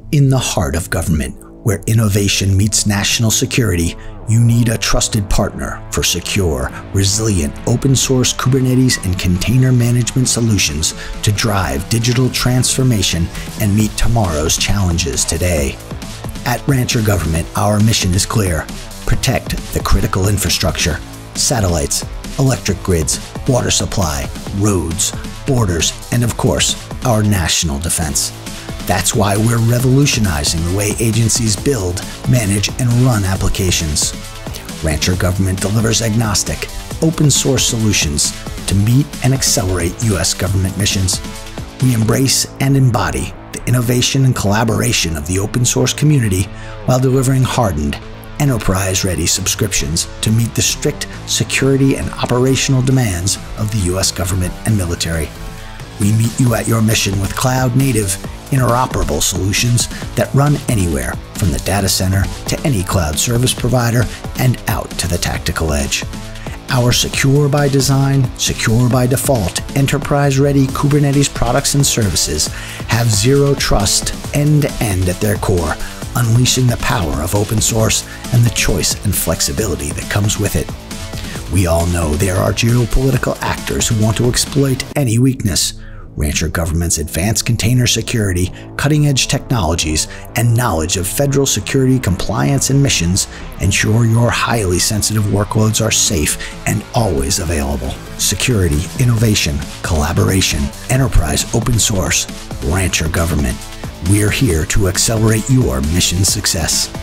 In the heart of government, where innovation meets national security, you need a trusted partner for secure, resilient, open-source Kubernetes and container management solutions to drive digital transformation and meet tomorrow's challenges today. At Rancher Government, our mission is clear: protect the critical infrastructure, satellites, electric grids, water supply, roads, borders, and of course, our national defense. That's why we're revolutionizing the way agencies build, manage, and run applications. Rancher Government delivers agnostic, open-source solutions to meet and accelerate U.S. government missions. We embrace and embody the innovation and collaboration of the open-source community while delivering hardened, enterprise-ready subscriptions to meet the strict security and operational demands of the U.S. government and military. We meet you at your mission with cloud-native, interoperable solutions that run anywhere, from the data center to any cloud service provider and out to the tactical edge. Our secure by design, secure by default, enterprise-ready Kubernetes products and services have zero trust end-to-end at their core, unleashing the power of open source and the choice and flexibility that comes with it. We all know there are geopolitical actors who want to exploit any weakness. Rancher Government's advanced container security, cutting-edge technologies, and knowledge of federal security compliance and missions ensure your highly sensitive workloads are safe and always available. Security, innovation, collaboration, enterprise open source, Rancher Government. We're here to accelerate your mission success.